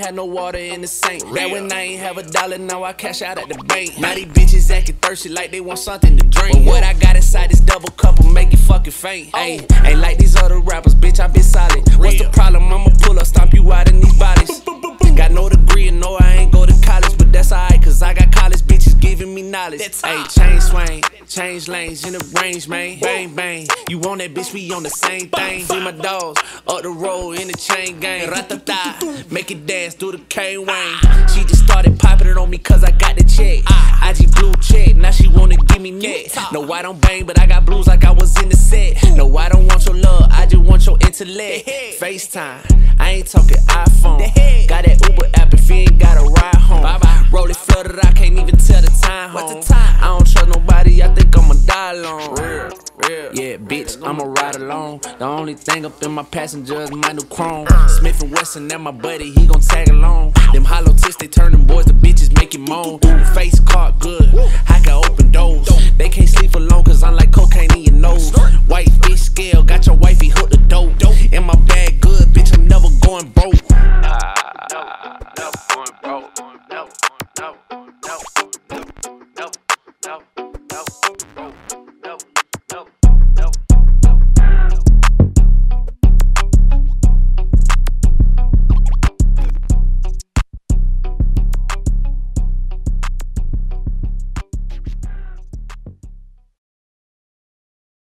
had no water in the sink. Back when I ain't have $1, now I cash out at the bank. Now these bitches acting thirsty like they want something to drink. But what I got inside this double cup will make you fucking faint. Ayy, ain't like these other rappers, bitch, I been solid. What's the problem? I'ma pull up, stomp you out in these bodies. Got no degree and no, I ain't go to college, but that's alright, cause I got college bitches giving me knowledge. Ayy, chain swing, change lanes in the range, man. Bang, bang, you want that bitch, we on the same thing. See my dogs, up the road in the chain gang. Ratata, make it dance through the K-Wayne. She just started popping it on me cause I got the check. IG blue check, now she wanna give me neck. No, I don't bang, but I got blues like I was in the set. No, I don't want your love, I just want your intellect. FaceTime, I ain't talking iPhone. Got that Uber app if you ain't got a ride home. Roll it flooded, I can't even tell the time home. I don't trust nobody, I think I'ma die alone. Yeah, bitch, I'ma ride alone. The only thing up in my passenger is my new chrome. Smith & Wesson, that my buddy, he gon' tag along. Them hollow tips, they turn them boys to bitches, make it moan. Face caught good.